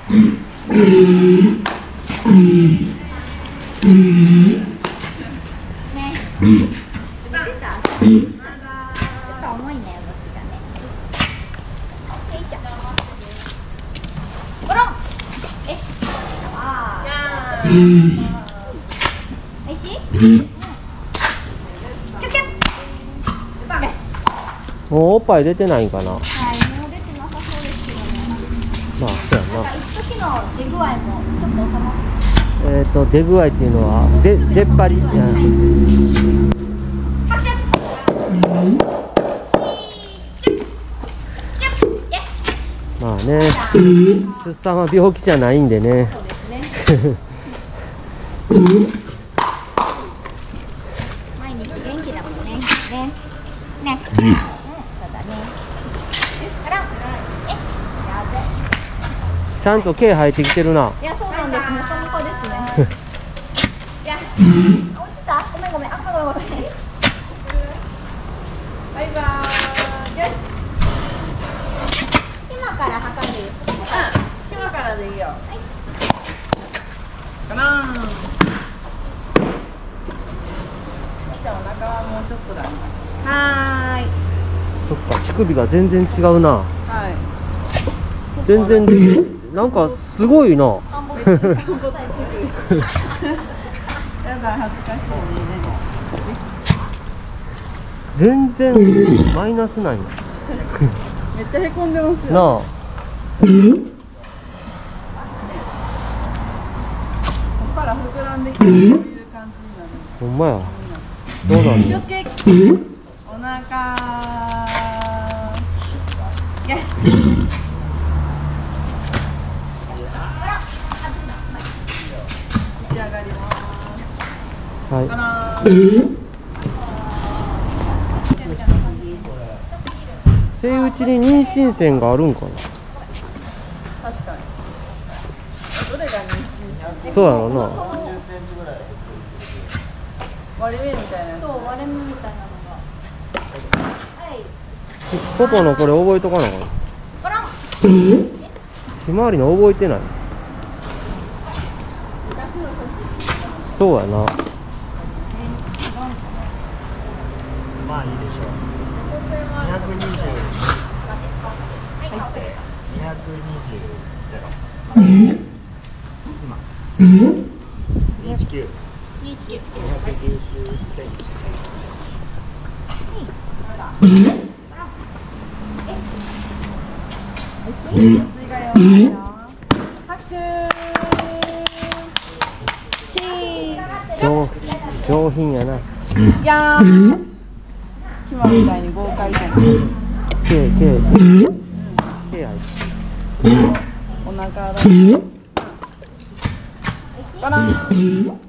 重いね、動きがね。よいしょ。ゴロン。よし。ああ。おいしい？キュキュッ。よし。 もうおっぱい出てないんかな。 はい、もう出てなさそうですけどね。 まあそうやな。 なんか一時の出具合もちょっと収まって。 出具合っていうのは出っ張り。 拍手。 まあね、出産は病気じゃないんでね。 そうですね。毎日元気だもんね。ね。ね。そうだね。あら。やべ。 ちゃんと毛生えてきてるな。 いや、そうなんです。もともとですね。いや、落ちた。ごめんごめん。あ、ごめんごめん。バイバーイ。よし。今から測る。 今からでいいよ。 はい。 かなー。じゃあお腹はもうちょっとだね。はーい。 そっか、乳首が全然違うな。 はい。 全然なんかすごいな。 やだ恥ずかしいね。 全然マイナスないな。 めっちゃへこんでますよ。 なあ。 こっから膨らんできてこういう感じになる。 ほんまや。どうなんの？ 気をつけ。お腹。よし。仕上がります。 はい。 かなー。 セイウチに妊娠線があるんかな。 確かに。どれが妊娠線？ そうやろな。 割れ目みたいなやつ。 そう、割れ目みたいなのが。はい。 ポポのこれ覚えとかなあかん。 ゴロン。 ひまわりの覚えてない。そうやな。 まあいいでしょう。220。220。今。219。290センチ。 拍手。 上品やな。 いやー。キマみたいに豪快じゃない。 毛入ってる。 お腹だ。バラーン。